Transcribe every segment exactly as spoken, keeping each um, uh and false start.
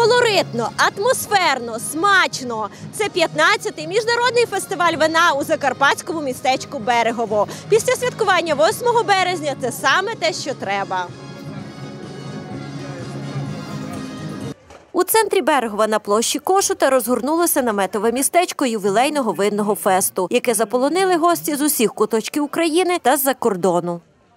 Колоритно, атмосферно, смачно. Це п'ятнадцятий міжнародний фестиваль вина у закарпатському містечку Берегово. Після святкування восьмого березня це саме те, що треба. У центрі Берегова на площі Кошута розгорнулося наметове містечко ювілейного винного фесту, яке заполонили гості з усіх куточків України та з-за кордону.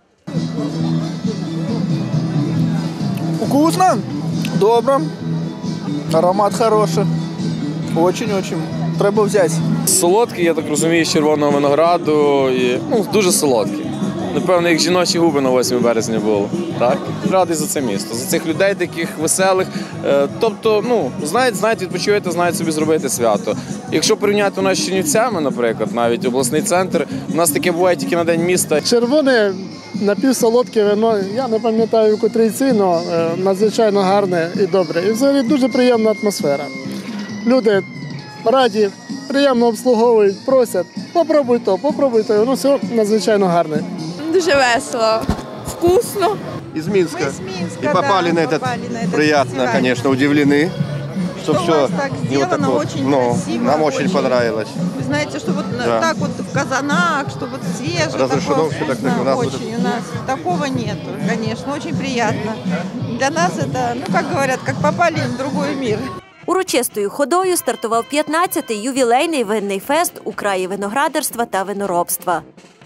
Вкусно, добре, аромат хороший, очень-очень, треба взяти. Солодкий, я так розумію, з червоного винограду, і, ну, дуже солодкий. Напевно, як жіночі губи на восьмого березня було. Так? Радий за це місто, за цих людей таких веселих. Тобто, ну, знають, знають відпочивати, знають собі зробити свято. Якщо порівняти у нас з Чернівцями, наприклад, навіть обласний центр, у нас таке буває тільки на День міста. Червоне напівсолодке вино, я не пам'ятаю, котрий цін, але надзвичайно гарне і добре. І взагалі дуже приємна атмосфера. Люди раді, приємно обслуговують, просять, попробуй то, попробуй то. Ну, все надзвичайно гарне. Дуже весело, вкусно. Из Минска. Мы из Минска, и попали, да, на, этот, попали на этот приятно, фестиваль. конечно, удивлены, что, Что у все вас так не вот сделано, такое. очень Но красиво, нам очень, очень. понравилось. Вы знаете, что вот Да. так вот в казанах, что вот свежее, Разрешено такое все так, вкусно, у нас вот очень. У нас такого нету, конечно, очень приятно. Для нас это, ну, как говорят, как попали в другой мир. Урочистою ходою стартував п'ятнадцятий ювілейний винний фест у краї виноградарства та виноробства.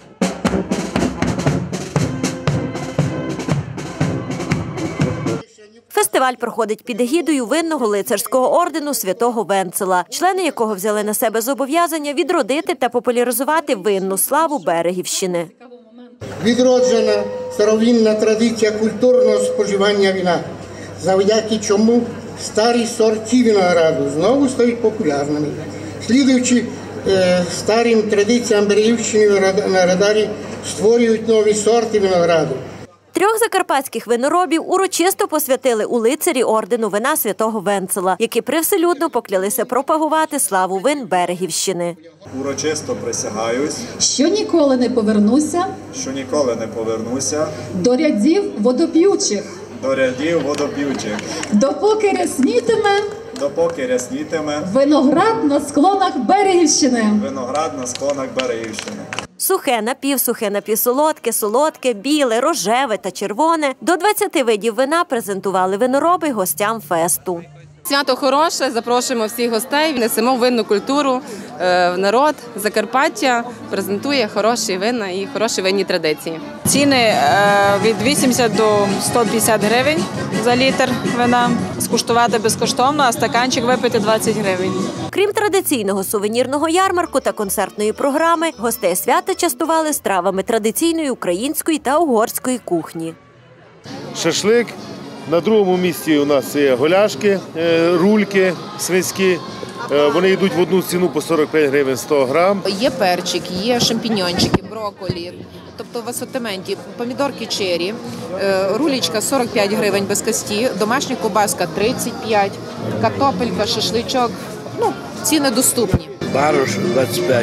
Фестиваль проходить під егідою винного лицарського ордену святого Венцела, члени якого взяли на себе зобов'язання відродити та популяризувати винну славу Берегівщини. Відроджена старовинна традиція культурного споживання вина, завдяки чому старі сорти винограду знову стають популярними. Слідуючи е, старим традиціям Берегівщини, виноградарі створюють нові сорти винограду. Трьох закарпатських виноробів урочисто посвятили у лицарі ордену вина святого Венцела, які привселюдно поклялися пропагувати славу вин Берегівщини. Урочисто присягаюсь, що ніколи не повернуся, що ніколи не повернуся до рядів водоп'ючих, до рядів водоп'ючих, допоки ряснітиме допоки ряснітиме виноград на склонах Берегівщини. виноград на склонах Берегівщини. Сухе, напівсухе, напівсолодке, солодке, біле, рожеве та червоне – до двадцяти видів вина презентували винороби гостям фесту. Свято хороше, запрошуємо всіх гостей, несемо винну культуру в народ, Закарпаття презентує хороші вина і хороші винні традиції. Ціни від вісімдесят до ста п'ятдесят гривень за літр вина, скуштувати безкоштовно, а стаканчик випити двадцять гривень. Крім традиційного сувенірного ярмарку та концертної програми, гостей свята частували стравами традиційної української та угорської кухні. Шашлик. На другому місці у нас є голяшки, рульки свинські. Вони йдуть в одну ціну по сорок п'ять гривень сто грам. Є перчик, є шампіньончики, брокколі, тобто в асортименті помідорки чері, рулічка сорок п'ять гривень без кості, домашня ковбаска тридцять п'ять, картопелька, шашличок, ну, ціни доступні. Барош двадцять п'ять,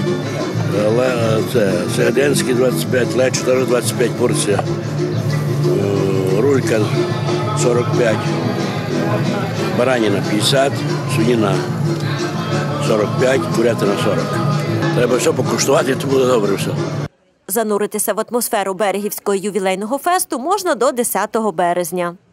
це серединський двадцять п'ять, леч теж двадцять п'ять порція, рулька сорок п'ять, бараніна п'ятдесят, свинина сорок п'ять, курятина сорок. Треба все покуштувати, то буде добре все. Зануритися в атмосферу Берегівського ювілейного фесту можна до десятого березня.